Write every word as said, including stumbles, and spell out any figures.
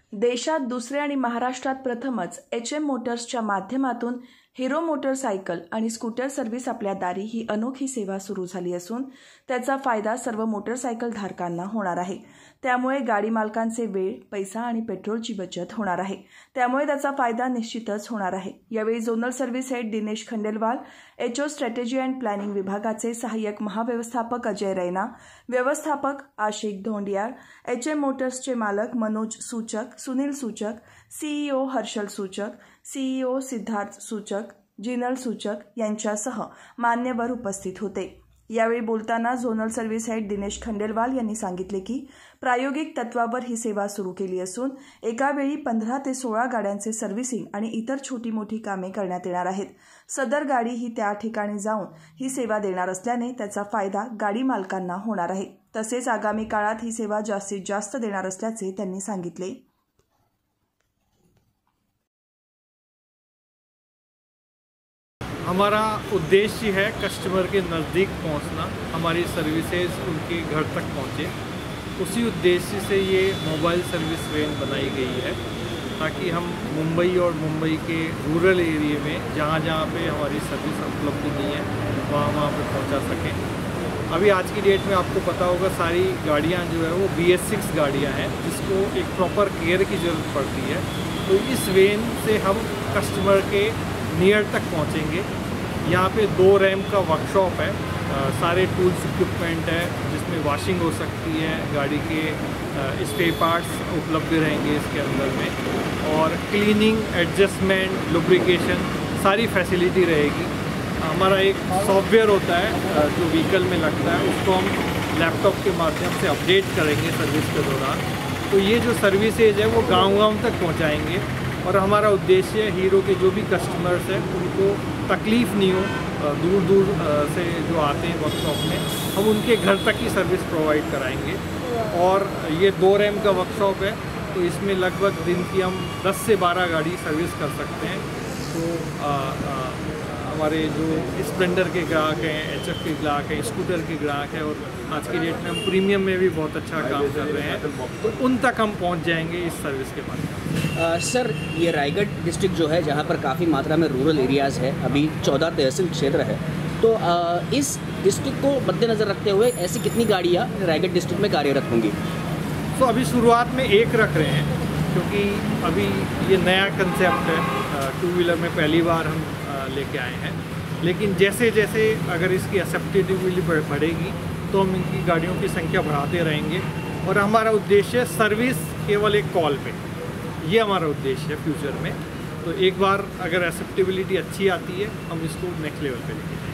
देशात दुसरे आणि महाराष्ट्रात प्रथमच एच एम मोटर्सच्या माध्यमातून हिरो मोटरसायकल आणि स्कूटर सर्व्हिस आपल्या दारी ही अनोखी सेवा सुरू झाली असून त्याचा फायदा सर्व मोटरसायकल धारकांना होणार आहे। त्यामुळे गाडी मालकांचे वेळ, पैसा आणि पेट्रोलची बचत होणार आहे। त्यामुळे त्याचा फायदा निश्चितच होणार आहे। यावेळी zonal service head Dinesh Khandelwal, HO strategy and planning विभागाचे सहाय्यक महाव्यवस्थापक अजय रैना, व्यवस्थापक आशिक धोंडियार, एच एम मोटर्सचे मालक मनोज सूचक, सुनील सूचक, सीईओ हर्षल सूचक, सीईओ सिद्धार्थ सूचक, जिनल सूचक यांच्यासह मान्यवर उपस्थित होते। यावेळी बोलताना zonal service head Dinesh Khandelwal यांनी सांगितले की प्रायोगिक तत्वावर ही सेवा सुरू केली असून एका वेळी पंधरा ते सोळा गाड्यांचे सर्व्हिसिंग आणि इतर छोटी मोठी कामे करण्यात येणार आहेत। सदर गाडी ही त्या ठिकाणी जाऊन ही सेवा देणार असल्याने त्याचा फायदा गाडी मालकांना होणार आहे। तसेच आगामी काळात ही सेवा जास्तीत जास्त देणार असल्याचे त्यांनी सांगितले। हमारा उद्देश्य है कस्टमर के नज़दीक पहुंचना, हमारी सर्विसेज उनके घर तक पहुंचे। उसी उद्देश्य से ये मोबाइल सर्विस वैन बनाई गई है ताकि हम मुंबई और मुंबई के रूरल एरिया में जहां जहां पे हमारी सर्विस उपलब्ध नहीं है वहां वहां पे पहुंचा सकें। अभी आज की डेट में आपको पता होगा सारी गाड़ियां जो है वो बी एस सिक्स गाड़ियाँ हैं जिसको एक प्रॉपर केयर की ज़रूरत पड़ती है। तो इस वैन से हम कस्टमर के नियर तक पहुंचेंगे। यहाँ पे दो रैम का वर्कशॉप है, आ, सारे टूल्स इक्विपमेंट है जिसमें वॉशिंग हो सकती है, गाड़ी के स्पेयर पार्ट्स उपलब्ध रहेंगे इसके अंदर में, और क्लीनिंग, एडजस्टमेंट, लुब्रिकेशन सारी फैसिलिटी रहेगी। हमारा एक सॉफ्टवेयर होता है जो व्हीकल में लगता है, उसको हम लैपटॉप के माध्यम से अपडेट करेंगे सर्विस के दौरान। तो ये जो सर्विसेज है वो गाँव-गाँव तक पहुँचाएँगे और हमारा उद्देश्य है हीरो के जो भी कस्टमर्स हैं उनको तकलीफ़ नहीं हो, दूर दूर से जो आते हैं वर्कशॉप में हम उनके घर तक ही सर्विस प्रोवाइड कराएंगे। और ये दो रैम का वर्कशॉप है तो इसमें लगभग दिन की हम दस से बारह गाड़ी सर्विस कर सकते हैं। तो आ, आ, हमारे जो स्प्लेंडर के ग्राहक हैं, एच एफ के ग्राहक हैं, स्कूटर के ग्राहक हैं, और आज की डेट में हम प्रीमियम में भी बहुत अच्छा काम कर रहे हैं, तो उन तक हम पहुंच जाएंगे इस सर्विस के माध्यम से। सर, ये रायगढ़ डिस्ट्रिक्ट जो है जहां पर काफ़ी मात्रा में रूरल एरियाज़ है, अभी चौदह तहसील क्षेत्र है, तो आ, इस डिस्ट्रिक्ट को मद्देनज़र रखते हुए ऐसी कितनी गाड़ियाँ रायगढ़ डिस्ट्रिक्ट में कार्यरत होंगी? तो अभी शुरुआत में एक रख रहे हैं क्योंकि अभी ये नया कंसेप्ट है, टू व्हीलर में पहली बार हम लेके आए हैं। लेकिन जैसे जैसे अगर इसकी एक्सेप्टेबिलिटी बढ़ेगी तो हम इनकी गाड़ियों की संख्या बढ़ाते रहेंगे। और हमारा उद्देश्य है सर्विस केवल एक कॉल पे, ये हमारा उद्देश्य है फ्यूचर में। तो एक बार अगर एक्सेप्टेबिलिटी अच्छी आती है हम इसको नेक्स्ट लेवल पे लेके